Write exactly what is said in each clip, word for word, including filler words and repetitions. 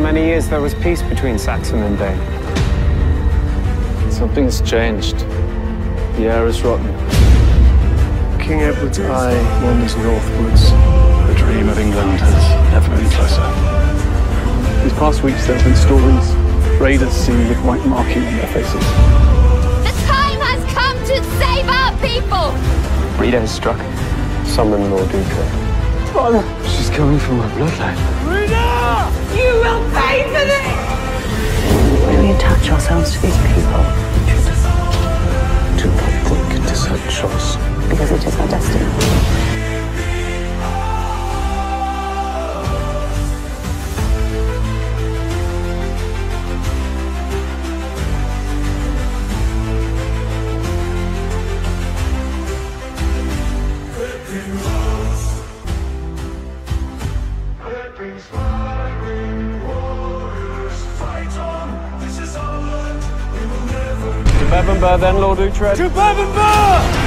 many years there was peace between Saxon and Dane. Something's changed. The air is rotten. King Edward's eye wanders northwards. The dream of England has never been closer. These past weeks there have been stories. Raiders seen with white marking on their faces. The time has come to save our people! Rita has struck. Summon Lord Uhtred. Father! She's coming from my bloodline. Rita! You will pay for this! When we attach ourselves to these people, Do not think it is our choice. because it is our destiny. To Bebbanburg then, Lord Uhtred. To Bebbanburg!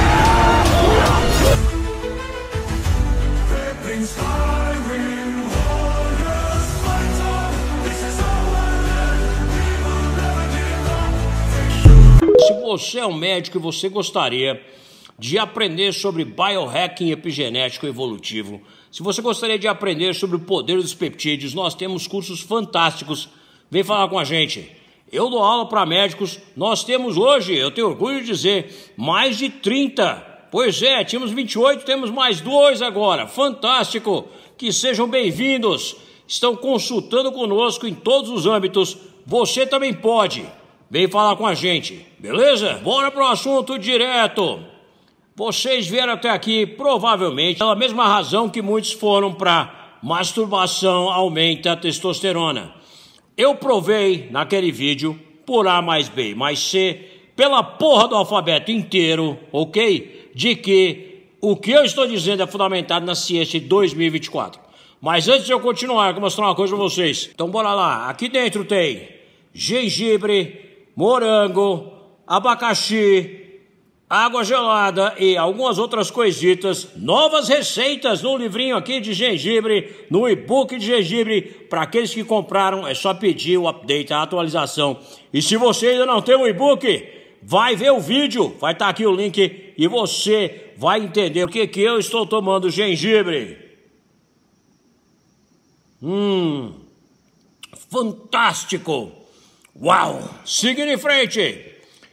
Se você é um médico e você gostaria de aprender sobre biohacking epigenético evolutivo, se você gostaria de aprender sobre o poder dos peptídeos, nós temos cursos fantásticos. Vem falar com a gente. Eu dou aula para médicos. Nós temos hoje, eu tenho orgulho de dizer, mais de trinta. Pois é, tínhamos vinte e oito, temos mais dois agora. Fantástico. Que sejam bem-vindos. Estão consultando conosco em todos os âmbitos. Você também pode. Vem falar com a gente, beleza? Bora pro assunto direto. Vocês vieram até aqui provavelmente pela mesma razão que muitos foram para masturbação aumenta a testosterona. Eu provei naquele vídeo, por A mais B mais C, pela porra do alfabeto inteiro, ok? De que o que eu estou dizendo é fundamentado na ciência de dois mil e vinte e quatro. Mas antes de eu continuar, eu vou mostrar uma coisa pra vocês. Então bora lá, aqui dentro tem gengibre, morango, abacaxi, água gelada e algumas outras coisitas, novas receitas no livrinho aqui de gengibre, no e-book de gengibre. Para aqueles que compraram, é só pedir o update, a atualização. E se você ainda não tem o e-book, vai ver o vídeo, vai estar aqui o link e você vai entender o que que eu estou tomando gengibre. Hum, fantástico! Uau! Seguindo em frente.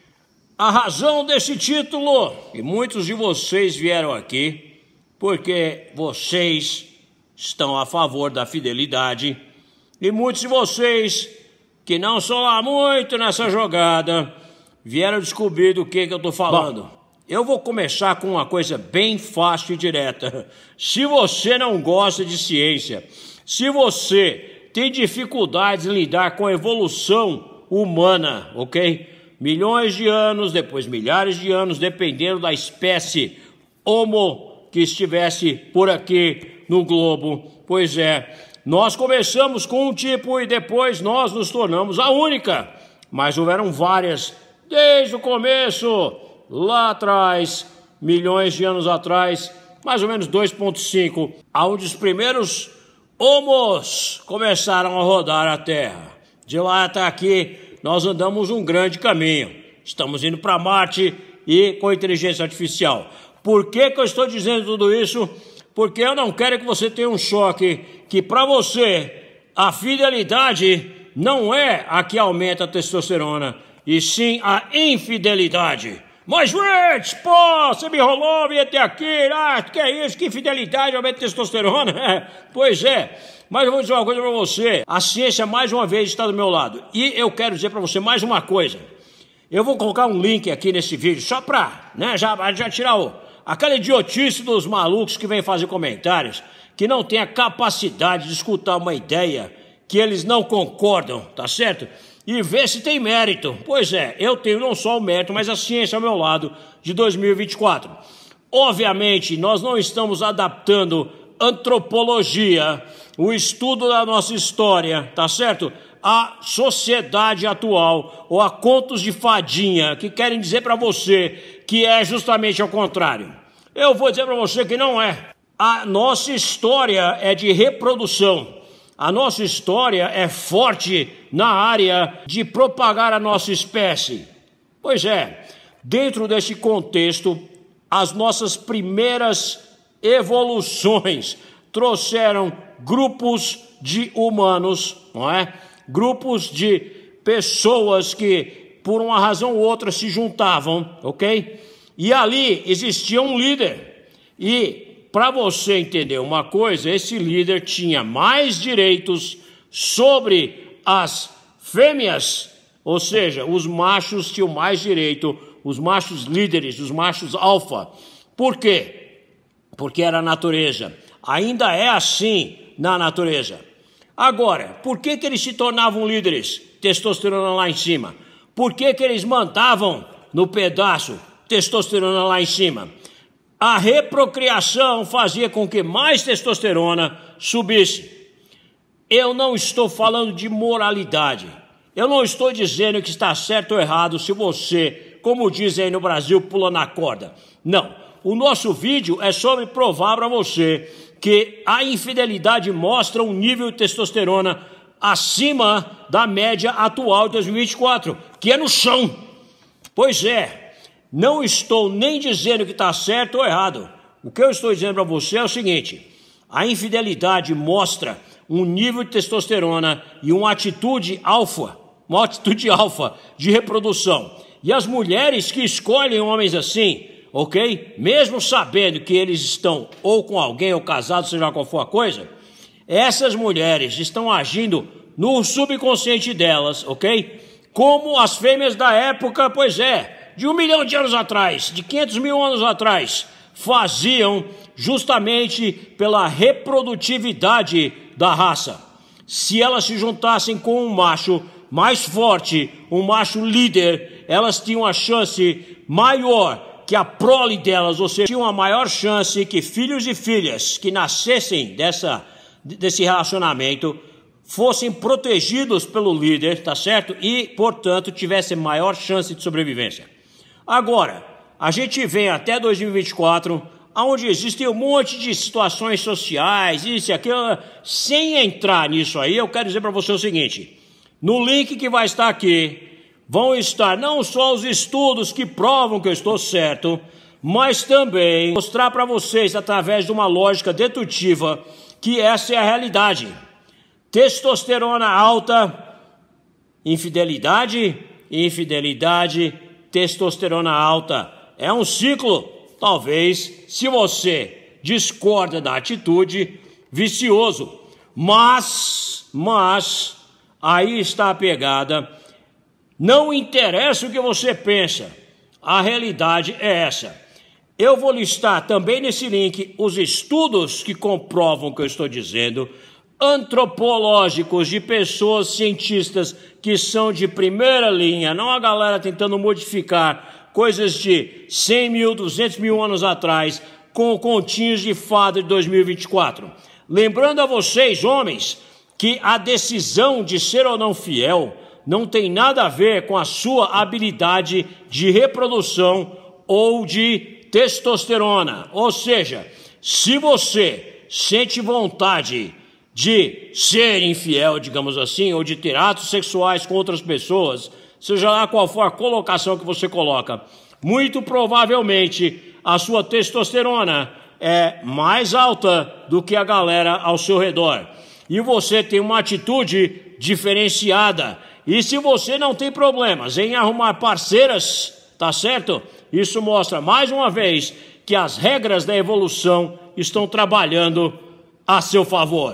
A razão desse título, e muitos de vocês vieram aqui porque vocês estão a favor da fidelidade, e muitos de vocês que não são lá muito nessa jogada vieram descobrir do que, que eu estou falando. Bom, eu vou começar com uma coisa bem fácil e direta. Se você não gosta de ciência, se você tem dificuldades em lidar com a evolução humana, ok? Milhões de anos, depois milhares de anos, dependendo da espécie Homo que estivesse por aqui no globo. Pois é, nós começamos com um tipo e depois nós nos tornamos a única. Mas houveram várias desde o começo, lá atrás, milhões de anos atrás, mais ou menos dois ponto cinco, onde os primeiros Homos começaram a rodar a Terra. De lá até aqui, nós andamos um grande caminho. Estamos indo para Marte e com inteligência artificial. Por que que eu estou dizendo tudo isso? Porque eu não quero que você tenha um choque que para você a fidelidade não é a que aumenta a testosterona, e sim a infidelidade. Mas, gente, pô, você me enrolou, vim até aqui, ah, que é isso, que fidelidade aumenta a testosterona? É, pois é. Mas eu vou dizer uma coisa para você, a ciência mais uma vez está do meu lado. E eu quero dizer para você mais uma coisa. Eu vou colocar um link aqui nesse vídeo, só para, né, já, já tirar o, aquela idiotice dos malucos que vêm fazer comentários, que não tem a capacidade de escutar uma ideia que eles não concordam, tá certo? E ver se tem mérito. Pois é, eu tenho não só o mérito, mas a ciência ao meu lado de dois mil e vinte e quatro. Obviamente, nós não estamos adaptando antropologia, o estudo da nossa história, tá certo? A sociedade atual, ou a contos de fadinha, que querem dizer para você que é justamente ao contrário. Eu vou dizer para você que não é. A nossa história é de reprodução. A nossa história é forte na área de propagar a nossa espécie. Pois é, dentro desse contexto, as nossas primeiras evoluções trouxeram grupos de humanos, não é? Grupos de pessoas que, por uma razão ou outra, se juntavam, ok? E ali existia um líder. E, para você entender uma coisa, esse líder tinha mais direitos sobre as fêmeas, ou seja, os machos tinham mais direito, os machos líderes, os machos alfa. Por quê? Porque era a natureza. Ainda é assim na natureza. Agora, por que que eles se tornavam líderes? Testosterona lá em cima. Por que que eles mandavam no pedaço? Testosterona lá em cima. A reprocriação fazia com que mais testosterona subisse. Eu não estou falando de moralidade. Eu não estou dizendo que está certo ou errado se você, como dizem aí no Brasil, pula na corda. Não. O nosso vídeo é sobre provar para você que a infidelidade mostra um nível de testosterona acima da média atual de dois mil e vinte e quatro, que é no chão. Pois é, não estou nem dizendo que está certo ou errado. O que eu estou dizendo para você é o seguinte: a infidelidade mostra um nível de testosterona e uma atitude alfa, uma atitude alfa de reprodução. E as mulheres que escolhem homens assim, ok? Mesmo sabendo que eles estão ou com alguém ou casados, seja qual for a coisa, essas mulheres estão agindo no subconsciente delas, ok? Como as fêmeas da época, pois é, de um milhão de anos atrás, de quinhentos mil anos atrás, faziam justamente pela reprodutividade da raça. Se elas se juntassem com um macho mais forte, um macho líder, elas tinham a chance maior que a prole delas, ou seja, tinham a maior chance que filhos e filhas que nascessem dessa, desse relacionamento fossem protegidos pelo líder, tá certo? E, portanto, tivessem maior chance de sobrevivência. Agora, a gente vem até dois mil e vinte e quatro, onde existem um monte de situações sociais, isso e aquilo. Sem entrar nisso aí, eu quero dizer para você o seguinte: no link que vai estar aqui, vão estar não só os estudos que provam que eu estou certo, mas também mostrar para vocês, através de uma lógica dedutiva, que essa é a realidade. Testosterona alta, infidelidade, infidelidade, testosterona alta. É um ciclo, talvez, se você discorda da atitude, vicioso. Mas, mas, aí está a pegada. Não interessa o que você pensa, a realidade é essa. Eu vou listar também nesse link os estudos que comprovam o que eu estou dizendo, antropológicos de pessoas cientistas que são de primeira linha, não a galera tentando modificar coisas de cem mil, duzentos mil anos atrás, com continhos de fada de dois mil e vinte e quatro. Lembrando a vocês, homens, que a decisão de ser ou não fiel não tem nada a ver com a sua habilidade de reprodução ou de testosterona. Ou seja, se você sente vontade de ser infiel, digamos assim, ou de ter atos sexuais com outras pessoas, seja lá qual for a colocação que você coloca, muito provavelmente a sua testosterona é mais alta do que a galera ao seu redor. E você tem uma atitude diferenciada. E se você não tem problemas em arrumar parceiras, tá certo? Isso mostra mais uma vez que as regras da evolução estão trabalhando a seu favor.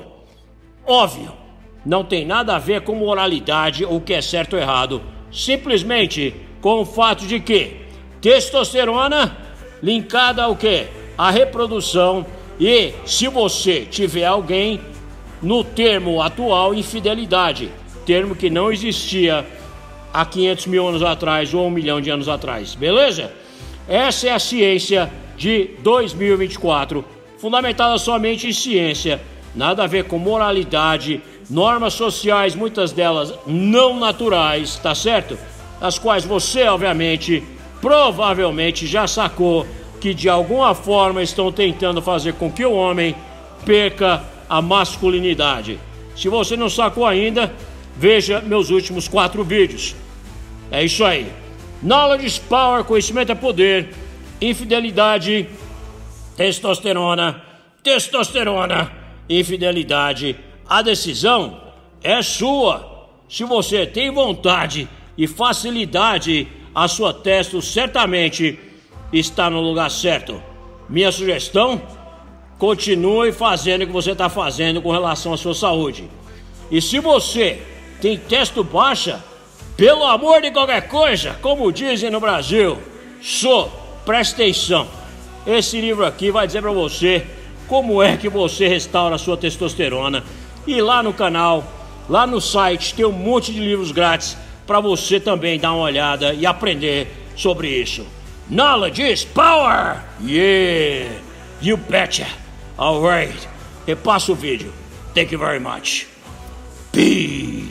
Óbvio, não tem nada a ver com moralidade ou o que é certo ou errado, simplesmente com o fato de que testosterona linkada ao quê? A reprodução, e se você tiver alguém, no termo atual, infidelidade, termo que não existia há quinhentos mil anos atrás ou um milhão de anos atrás, beleza? Essa é a ciência de dois mil e vinte e quatro, fundamentada somente em ciência, nada a ver com moralidade, normas sociais, muitas delas não naturais, tá certo? As quais você, obviamente, provavelmente já sacou que de alguma forma estão tentando fazer com que o homem perca a masculinidade. Se você não sacou ainda, veja meus últimos quatro vídeos. É isso aí. Knowledge is power, conhecimento é poder. Infidelidade, testosterona, testosterona, infidelidade. A decisão é sua. Se você tem vontade e facilidade, a sua testo certamente está no lugar certo. Minha sugestão: continue fazendo o que você está fazendo com relação à sua saúde. E se você tem testo baixa, pelo amor de qualquer coisa, como dizem no Brasil, só preste atenção. Esse livro aqui vai dizer para você como é que você restaura a sua testosterona. E lá no canal, lá no site, tem um monte de livros grátis para você também dar uma olhada e aprender sobre isso. Knowledge is power! Yeah! You betcha! Alright, repassa o vídeo. Thank you very much. Peace!